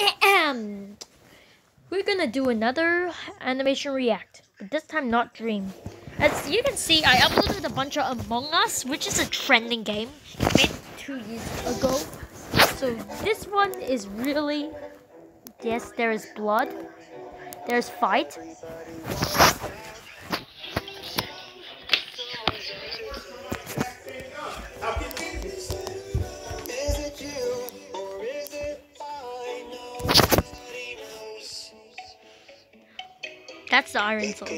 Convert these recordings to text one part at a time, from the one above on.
We're gonna do another animation react, but this time not dream. As you can see, I uploaded a bunch of Among Us, which is a trending game made 2 years ago. So this one is really, yes, there is blood, there's fight. That's the Iron Soul.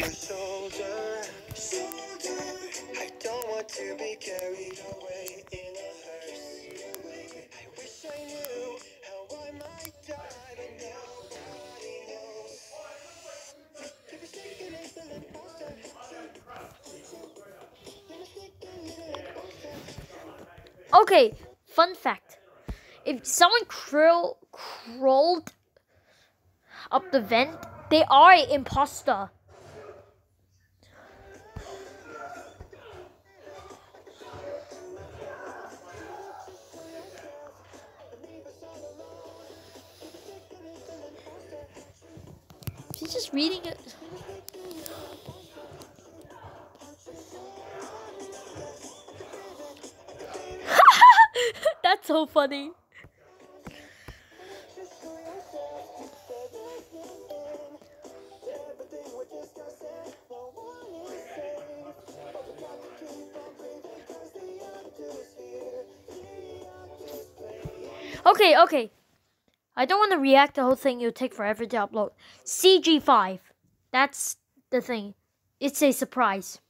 Okay, fun fact. If someone crawled up the vent, they are an imposter. He's just reading it. That's so funny. Okay. I don't want to react the whole thing. It'll take forever to upload. CG5. That's the thing. It's a surprise.